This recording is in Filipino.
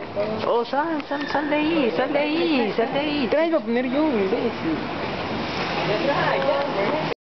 Oh, sal de ahí, sal de ahí, sal de ahí. Te vas a poner yo, imbécil.